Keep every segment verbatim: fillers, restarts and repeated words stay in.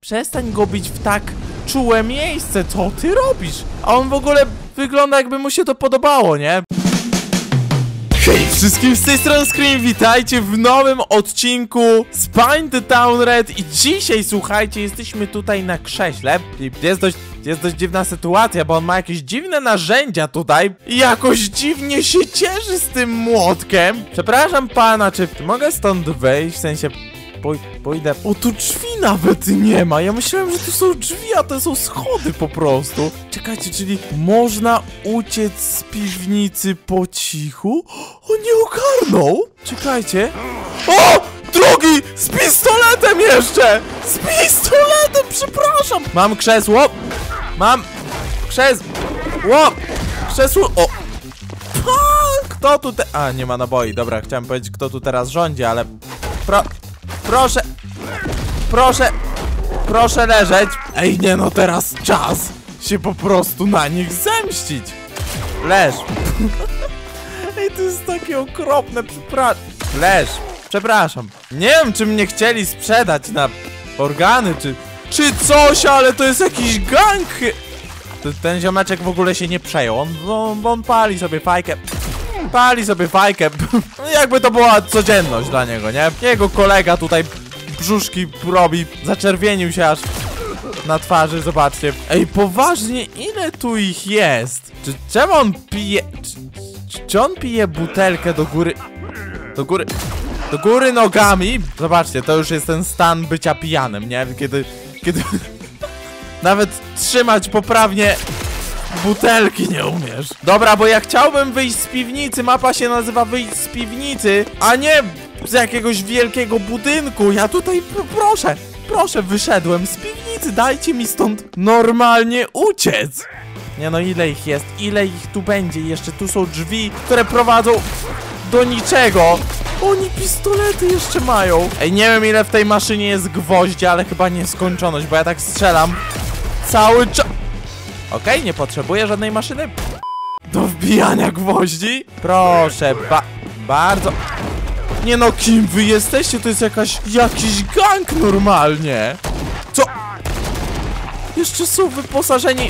Przestań go bić w tak czułe miejsce, co ty robisz? A on w ogóle wygląda, jakby mu się to podobało, nie? Hej wszystkim, z tej strony Scream, witajcie w nowym odcinku z Paint the Town Red. I dzisiaj, słuchajcie, jesteśmy tutaj na krześle. I jest dość, jest dość dziwna sytuacja, bo on ma jakieś dziwne narzędzia tutaj i jakoś dziwnie się cieszy z tym młotkiem. Przepraszam pana, czy mogę stąd wyjść? W sensie... Pój pójdę... O, tu drzwi nawet nie ma. Ja myślałem, że tu są drzwi, a to są schody po prostu. Czekajcie, czyli można uciec z piwnicy po cichu? On nie ogarnął? Czekajcie. O! Drugi! Z pistoletem jeszcze! Z pistoletem, przepraszam! Mam krzesło. Mam krzesło. Krzesło. O! A, kto tu te... A, nie ma naboi. Dobra, chciałem powiedzieć, kto tu teraz rządzi, ale... Pro... Proszę, proszę, proszę leżeć. Ej, nie no, teraz czas się po prostu na nich zemścić. Leż. Ej, to jest takie okropne, przepraszam. Leż, przepraszam. Nie wiem, czy mnie chcieli sprzedać na organy, czy, czy coś, ale to jest jakiś gang. Ten ziomeczek w ogóle się nie przejął. On, on, on pali sobie fajkę. Pali sobie fajkę. Jakby to była codzienność dla niego, nie? Jego kolega tutaj brzuszki robi. Zaczerwienił się aż na twarzy, zobaczcie. Ej, poważnie, ile tu ich jest? Czy, czemu on pije... Czy, czy on pije butelkę do góry... Do góry... Do góry nogami? Zobaczcie, to już jest ten stan bycia pijanym, nie? Kiedy... Kiedy... Nawet trzymać poprawnie... butelki nie umiesz. Dobra, bo ja chciałbym wyjść z piwnicy. Mapa się nazywa wyjść z piwnicy, a nie z jakiegoś wielkiego budynku. Ja tutaj, proszę, proszę, wyszedłem z piwnicy. Dajcie mi stąd normalnie uciec. Nie no, ile ich jest? Ile ich tu będzie? Jeszcze tu są drzwi, które prowadzą do niczego. Oni pistolety jeszcze mają. Ej, nie wiem, ile w tej maszynie jest gwoździ, ale chyba nieskończoność, bo ja tak strzelam cały czas. Okej, okay, nie potrzebuję żadnej maszyny do wbijania gwoździ. Proszę, ba bardzo. Nie no, kim wy jesteście? To jest jakaś, jakiś gang normalnie. Co? Jeszcze są wyposażeni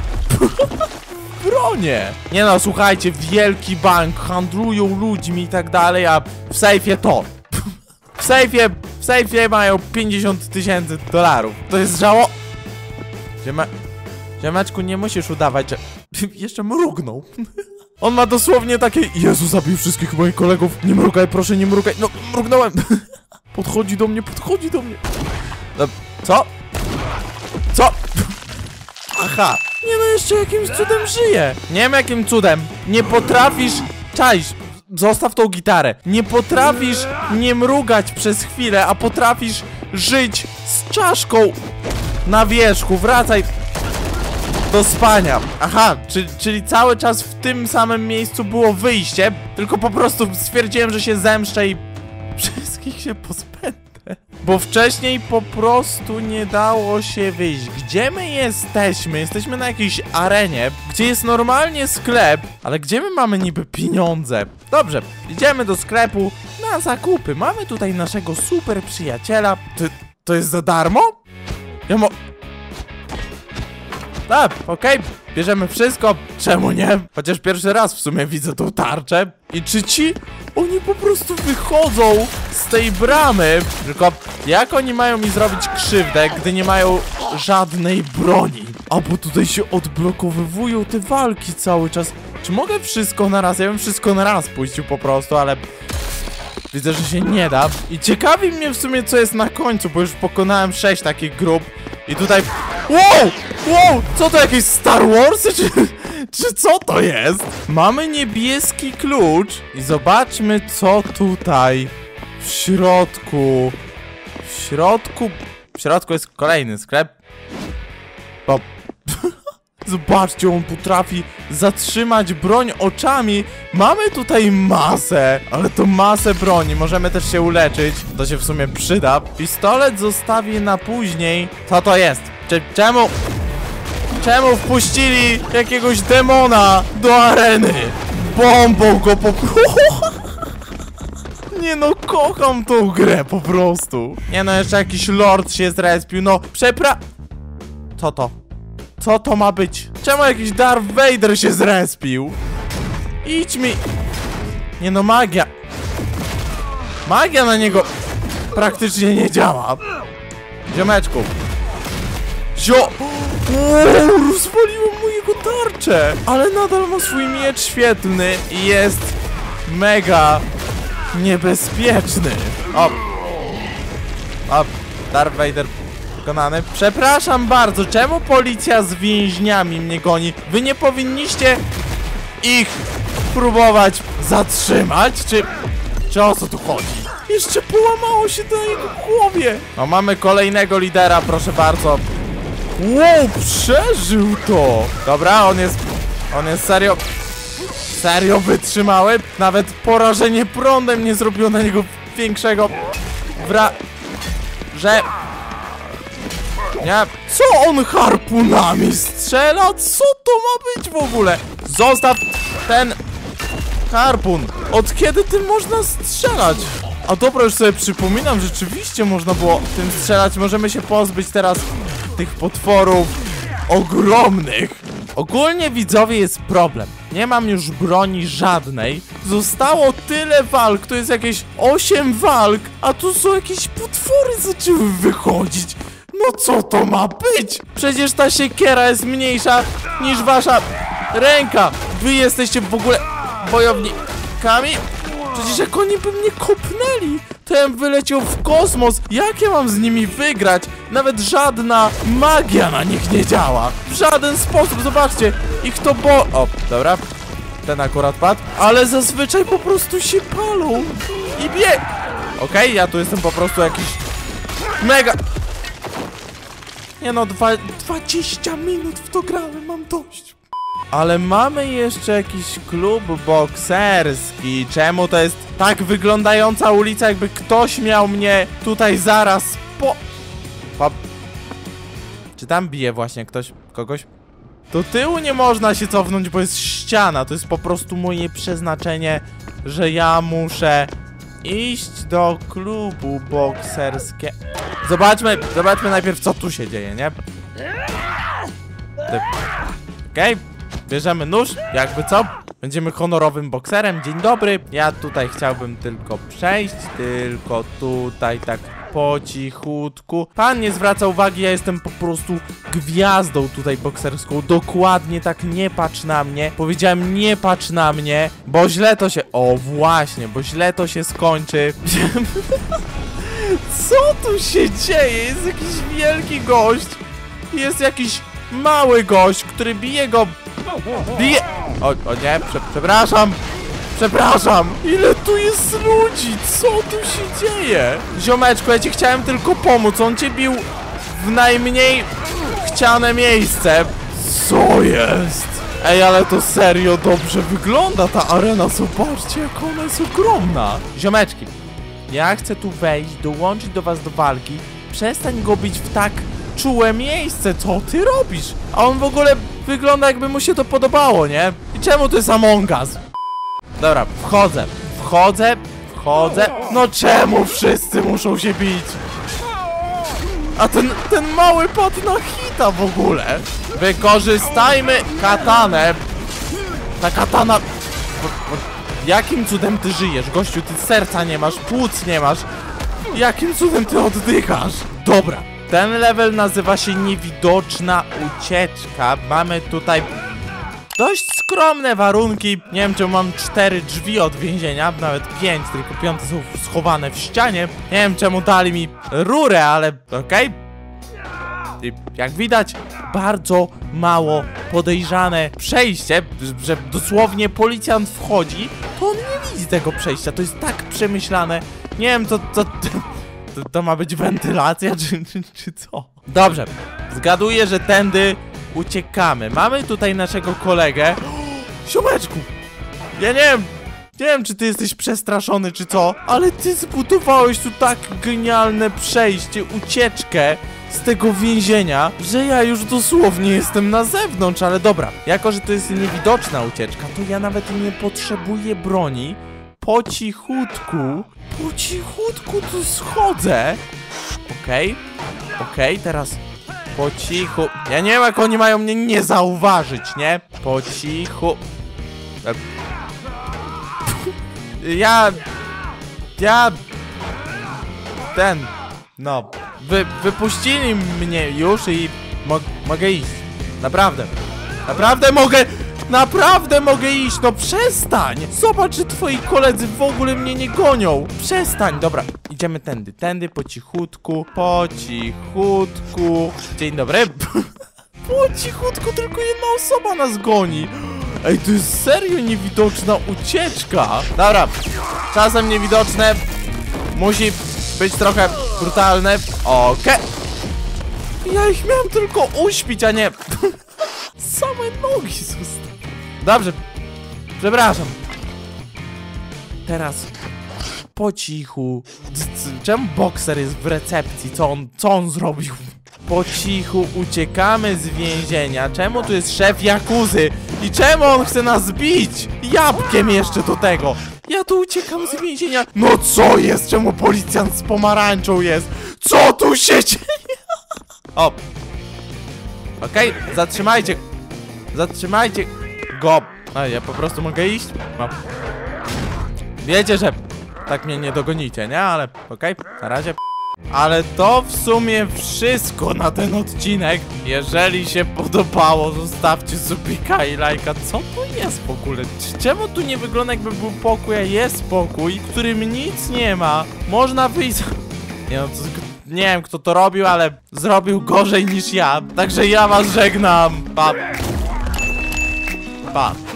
w bronię. Nie no, słuchajcie, wielki bank, handlują ludźmi i tak dalej, a w sejfie to. W sejfie, w sejfie mają pięćdziesiąt tysięcy dolarów. To jest żało... Gdzie ma... Ziomeczku, nie musisz udawać, że... Jeszcze mrugnął. On ma dosłownie takie... Jezu, zabił wszystkich moich kolegów. Nie mrugaj, proszę, nie mrugaj. No, mrugnąłem. Podchodzi do mnie, podchodzi do mnie. No, co? Co? Aha. Nie no, jeszcze jakimś cudem żyje. Nie wiem jakim cudem. Nie potrafisz... Cześć. Zostaw tą gitarę. Nie potrafisz nie mrugać przez chwilę, a potrafisz żyć z czaszką na wierzchu. Wracaj do spania. Aha, czyli, czyli cały czas w tym samym miejscu było wyjście, tylko po prostu stwierdziłem, że się zemszczę i wszystkich się pozbędę. Bo wcześniej po prostu nie dało się wyjść. Gdzie my jesteśmy? Jesteśmy na jakiejś arenie, gdzie jest normalnie sklep, ale gdzie my mamy niby pieniądze? Dobrze, idziemy do sklepu na zakupy. Mamy tutaj naszego super przyjaciela. To, to jest za darmo? Ja mo... Tak, okej, okay. Bierzemy wszystko, czemu nie? Chociaż pierwszy raz w sumie widzę tą tarczę. I czy ci, oni po prostu wychodzą z tej bramy? Tylko jak oni mają mi zrobić krzywdę, gdy nie mają żadnej broni? A bo tutaj się odblokowywują te walki cały czas. Czy mogę wszystko na raz? Ja bym wszystko na raz puścił po prostu, ale... Widzę, że się nie da. I ciekawi mnie w sumie, co jest na końcu, bo już pokonałem sześć takich grup. I tutaj... Wow! Wow! Co to, jakieś Star Warsy? Czy, czy co to jest? Mamy niebieski klucz. I zobaczmy, co tutaj w środku. W środku... W środku jest kolejny sklep. Bo... Zobaczcie, on potrafi zatrzymać broń oczami. Mamy tutaj masę, ale to masę broni. Możemy też się uleczyć. To się w sumie przyda. Pistolet zostawię na później. Co to jest? Cze czemu? Czemu wpuścili jakiegoś demona do areny? Bombą go po... Nie no, kocham tą grę po prostu. Nie no, jeszcze jakiś lord się zrespił, no przepra... Co to? Co to ma być? Czemu jakiś Darth Vader się zrespił? Idź mi... Nie no, magia. Magia na niego praktycznie nie działa. Ziomeczku. Zio... Wow, rozwaliło mu jego tarczę. Ale nadal ma swój miecz świetlny i jest mega niebezpieczny. O. O, Darth Vader wykonany. Przepraszam bardzo, czemu policja z więźniami mnie goni? Wy nie powinniście ich próbować zatrzymać? Czy... Czy o co tu chodzi? Jeszcze połamało się na jego głowie. No mamy kolejnego lidera, proszę bardzo. Wow, przeżył to. Dobra, on jest... On jest serio... Serio wytrzymały. Nawet porażenie prądem nie zrobiło na niego większego... Wra... Że... Nie... Co on harpunami strzela? Co to ma być w ogóle? Zostaw ten... harpun. Od kiedy tym można strzelać? A dobra, już sobie przypominam, rzeczywiście można było tym strzelać. Możemy się pozbyć teraz tych potworów ogromnych. Ogólnie, widzowie, jest problem. Nie mam już broni żadnej. Zostało tyle walk, to jest jakieś osiem walk, a tu są jakieś potwory zaczęły wychodzić. No co to ma być? Przecież ta siekiera jest mniejsza niż wasza ręka. Wy jesteście w ogóle bojownikami? Przecież jak oni by mnie kopnęli, to ja bym wyleciał w kosmos. Jak ja mam z nimi wygrać? Nawet żadna magia na nich nie działa. W żaden sposób, zobaczcie. Ich to bo... O, dobra. Ten akurat padł. Ale zazwyczaj po prostu się palą. I bieg... Okej, okay, ja tu jestem po prostu jakiś... Mega... Nie no, dwa... dwadzieścia minut w to grałem, mam dość. Ale mamy jeszcze jakiś klub bokserski. Czemu to jest tak wyglądająca ulica, jakby ktoś miał mnie tutaj zaraz po... po... Czy tam bije właśnie ktoś kogoś? Do tyłu nie można się cofnąć, bo jest ściana. To jest po prostu moje przeznaczenie, że ja muszę iść do klubu bokserskiego. Zobaczmy, zobaczmy najpierw, co tu się dzieje, nie? Okej. Okay. Bierzemy nóż, jakby co? Będziemy honorowym bokserem, dzień dobry. Ja tutaj chciałbym tylko przejść, tylko tutaj tak po cichutku. Pan nie zwraca uwagi, ja jestem po prostu gwiazdą tutaj bokserską. Dokładnie tak, nie patrz na mnie. Powiedziałem, nie patrz na mnie, bo źle to się... O właśnie, bo źle to się skończy. Co tu się dzieje? Jest jakiś wielki gość. Jest jakiś mały gość, który bije go... Bije... O, o nie, prze, przepraszam. Przepraszam. Ile tu jest ludzi? Co tu się dzieje? Ziomeczku, ja ci chciałem tylko pomóc. On cię bił w najmniej chciane miejsce. Co jest? Ej, ale to serio dobrze wygląda ta arena. Zobaczcie, jak ona jest ogromna. Ziomeczki, ja chcę tu wejść, dołączyć do was do walki. Przestań go bić w tak czułe miejsce. Co ty robisz? A on w ogóle wygląda, jakby mu się to podobało, nie? I czemu to jest Among Us? Dobra, wchodzę. Wchodzę, wchodzę. No czemu wszyscy muszą się bić? A ten, ten mały padł na hita w ogóle. Wykorzystajmy katanę. Ta katana... Jakim cudem ty żyjesz, gościu? Ty serca nie masz, płuc nie masz. Jakim cudem ty oddychasz? Dobra. Ten level nazywa się Niewidoczna Ucieczka. Mamy tutaj dość skromne warunki. Nie wiem, czy mam cztery drzwi od więzienia, nawet pięć, tylko piąte są schowane w ścianie. Nie wiem, czemu dali mi rurę, ale okej. Okay. Jak widać, bardzo mało podejrzane przejście, że dosłownie policjant wchodzi, to on nie widzi tego przejścia. To jest tak przemyślane. Nie wiem, co... co To, to ma być wentylacja, czy, czy, czy co? Dobrze, zgaduję, że tędy uciekamy. Mamy tutaj naszego kolegę. Siomeczku! Ja nie wiem, nie wiem, czy ty jesteś przestraszony, czy co, ale ty zbudowałeś tu tak genialne przejście, ucieczkę z tego więzienia, że ja już dosłownie jestem na zewnątrz, ale dobra. Jako, że to jest niewidoczna ucieczka, to ja nawet nie potrzebuję broni. Po cichutku, po cichutku tu schodzę. Okej, okay. okej, okay, teraz po cichu. Ja nie wiem, jak oni mają mnie nie zauważyć, nie? Po cichu. Ja... Ja... Ten... No... Wy, wypuścili mnie już i... Mo, mogę iść. Naprawdę. Naprawdę mogę... Naprawdę mogę iść, no przestań! Zobacz, że twoi koledzy w ogóle mnie nie gonią. Przestań, dobra, idziemy tędy, tędy, po cichutku, po cichutku. Dzień dobry. Po cichutku, tylko jedna osoba nas goni. Ej, to jest serio niewidoczna ucieczka. Dobra, czasem niewidoczne musi być trochę brutalne. Okej. Okay. Ja ich miałem tylko uśpić, a nie... Same nogi zostały. Dobrze, przepraszam. Teraz po cichu. Czemu bokser jest w recepcji? Co on, co on zrobił? Po cichu uciekamy z więzienia. Czemu tu jest szef Jakuzy? I czemu on chce nas bić? Jabłkiem jeszcze do tego. Ja tu uciekam z więzienia. No co jest? Czemu policjant z pomarańczą jest? Co tu się dzieje? O. Okej, okay, zatrzymajcie. Zatrzymajcie go. A ja po prostu mogę iść? No. Wiecie, że tak mnie nie dogonicie, nie? Ale okej, okay, na razie. Ale to w sumie wszystko na ten odcinek. Jeżeli się podobało, zostawcie subika i lajka. Co to jest w ogóle? Czemu tu nie wygląda, jakby był pokój, a jest pokój, w którym nic nie ma? Można wyjść... Nie no, to, nie wiem, kto to robił, ale zrobił gorzej niż ja. Także ja was żegnam. Pa. Pa.